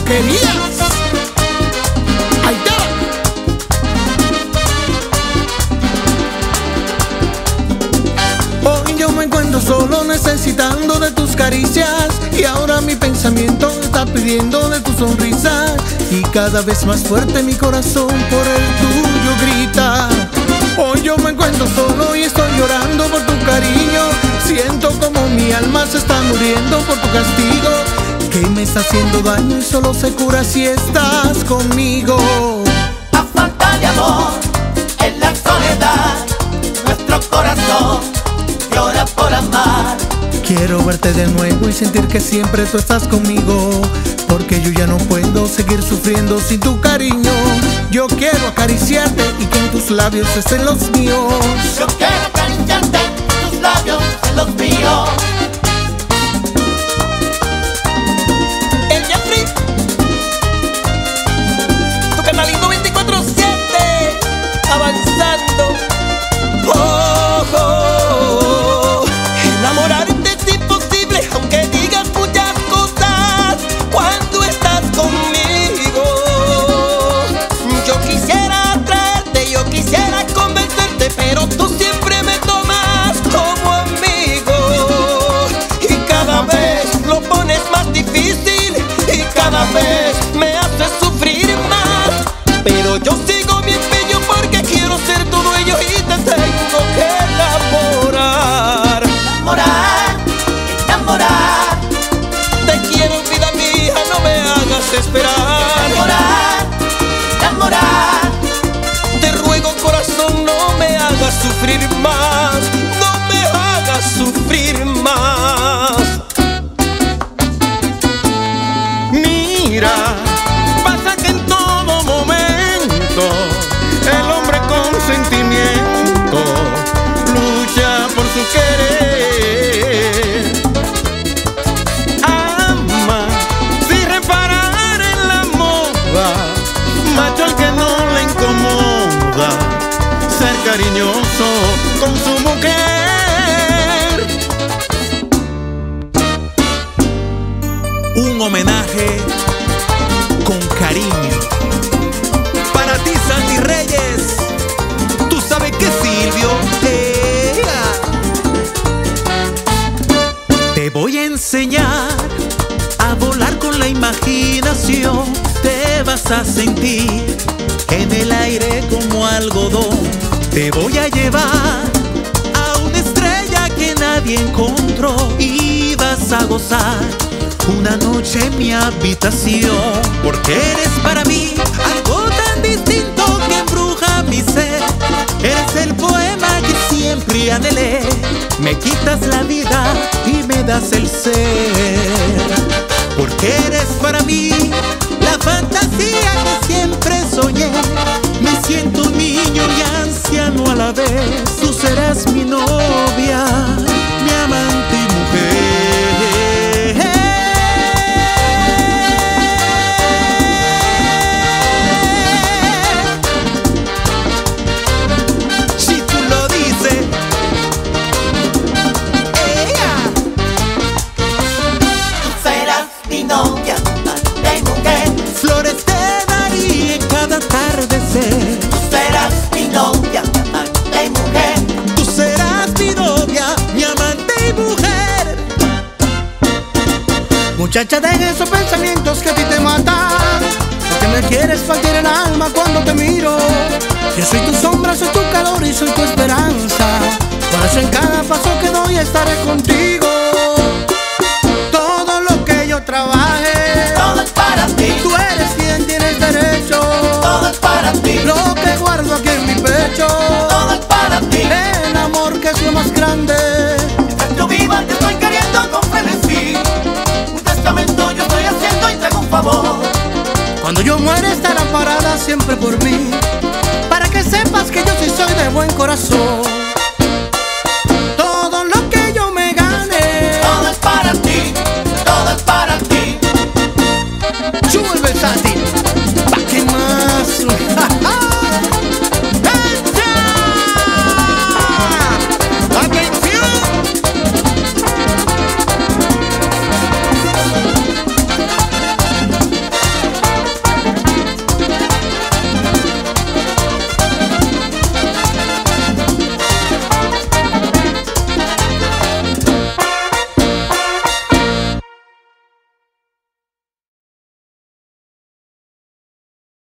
querías. Ahí te va. Hoy yo me encuentro solo necesitando de tus caricias, y ahora mi pensamiento está pidiendo de tu sonrisa, y cada vez más fuerte mi corazón por el tuyo grita. Hoy yo me encuentro solo y estoy llorando por tu cariño. Siento como mi alma se está muriendo por tu castigo, que me está haciendo daño y solo se cura si estás conmigo. A falta de amor, en la soledad, nuestro corazón llora por amar. Quiero verte de nuevo y sentir que siempre tú estás conmigo, porque yo ya no puedo seguir sufriendo sin tu cariño. Yo quiero acariciarte y que en tus labios estén los míos. Yo quiero acariciarte, tus labios en los míos. El Jeffrey, tu canalito 24/7, avanzando. Oh, oh, oh. Enamorarte es imposible, aunque digas muchas cosas cuando estás conmigo. Yo quisiera atraerte, yo quisiera convencerte, pero tú siempre me tomas como amigo. Y cada vez lo pones más difícil, y cada vez me haces sufrir más. Pero yo sigo mi empeño porque quiero ser tu dueño y te tengo que enamorar. Enamorar, enamorar, Te quiero, vida mía, no me hagas esperar. enamorar, enamorar. Te ruego, corazón, no me hagas sufrir más, no me hagas sufrir más. Mira, pasa que en todo momento el hombre con sentimiento lucha por su querer. Ama sin reparar en la moda, macho al que no le incomoda ser cariñoso con su mujer. Un homenaje con cariño para ti, Sandy Reyes. Tú sabes que Silvio te voy a enseñar a volar con la imaginación. Te vas a sentir en el aire como algodón. Te voy a llevar a una estrella que nadie encontró, y vas a gozar una noche en mi habitación, porque eres para mí algo tan distinto que embruja mi ser. Eres el poema que siempre anhelé, me quitas la vida y me das el ser, porque eres para mí la fantasía que siempre soñé. Me siento un niño y anciano a la vez. Tú serás mi novia, mi amante y mujer. Muchacha, deja esos pensamientos que a ti te matan, porque me quieres partir el alma cuando te miro. Yo soy tu sombra, soy tu calor y soy tu esperanza. Por eso en cada paso que doy estaré contigo. Todo lo que yo trabaje, Todo es para ti, tú eres quien tienes derecho. todo es para ti, Lo que guardo aquí en mi pecho, todo es para ti. el amor que es lo más grande. Mientras tú vivas te estoy queriendo con frenesí. Un testamento yo estoy haciendo y te hago un favor. Cuando yo muera estará parada siempre por mí, para que sepas que yo sí soy de buen corazón.